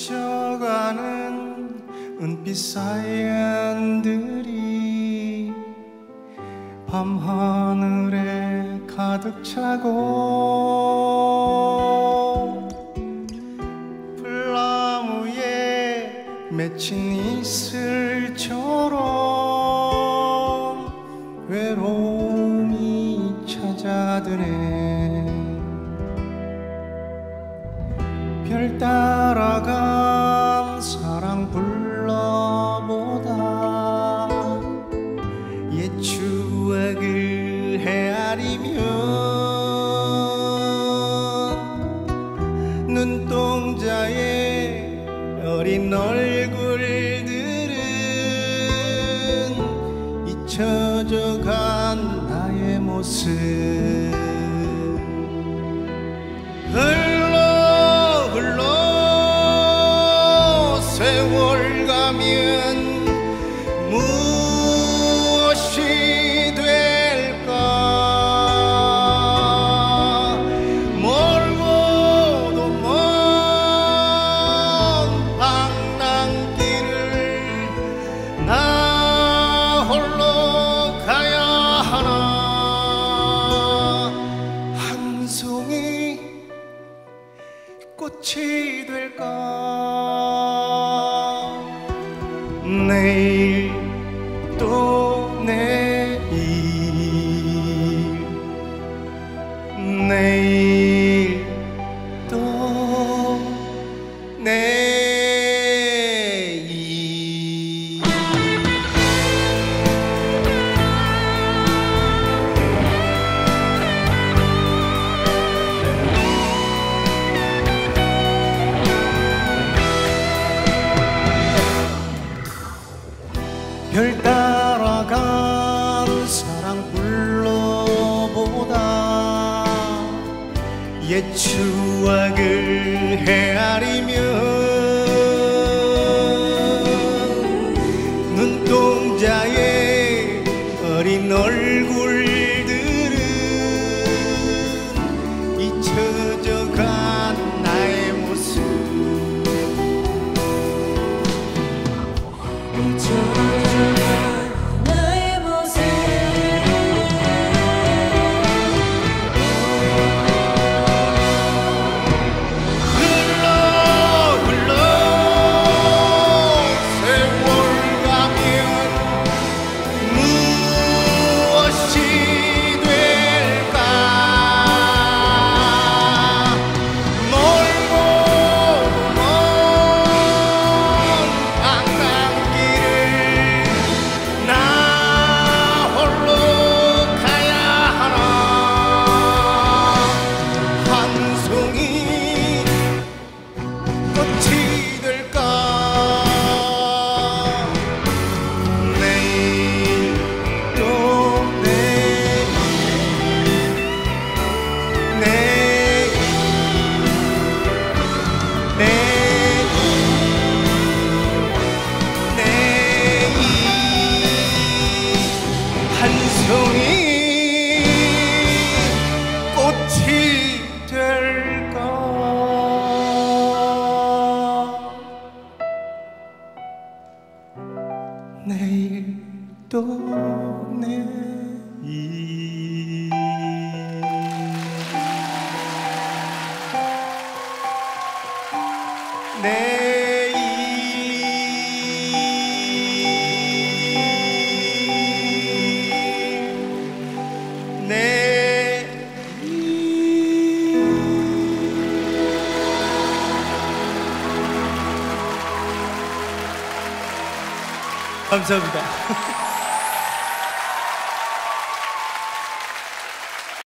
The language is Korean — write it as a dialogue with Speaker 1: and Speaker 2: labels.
Speaker 1: 스쳐가는 은빛 사연들이 밤하늘에 가득 차고 불나무에 맺힌 이슬처럼 외로움이 찾아드네. 별 따라간 사랑 불러보다 옛 추억을 헤아리면 눈동자의 어린 얼굴들은 잊혀져간 나의 모습. 세월 가면 무엇이 될까. 멀고도 먼 방랑길을 나 홀로 가야 하나. 한 송이 꽃이 될까. 내일 또 내일, 내일 또 내일. 별 따라간 사랑 불러보다 옛 추억을 헤아리면 눈동자의 어린 얼굴들은 잊혀져간 나의 모습. 내일 또 내일. 내일 내일. 감사합니다.